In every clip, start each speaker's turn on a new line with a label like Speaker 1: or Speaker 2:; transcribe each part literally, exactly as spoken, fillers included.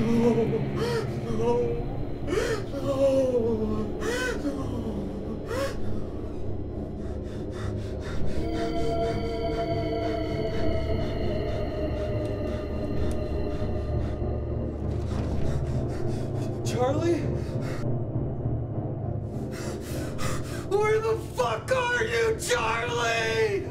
Speaker 1: Charlie? Where the fuck are you, Charlie?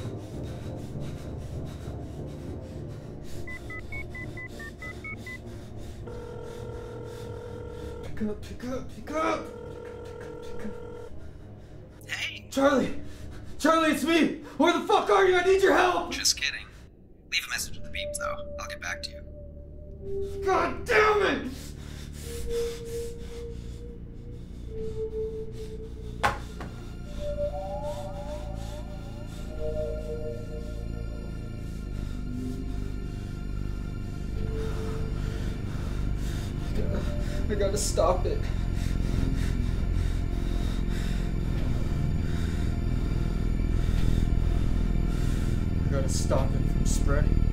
Speaker 1: Pick up, pick up, pick up. Pick up.
Speaker 2: Hey!
Speaker 1: Charlie! Charlie, it's me! Where the fuck are you? I need your help!
Speaker 2: Just kidding. Leave a message with the beep, though. I'll get back to you.
Speaker 1: God damn it! I gotta, I gotta stop it. I gotta stop it from spreading.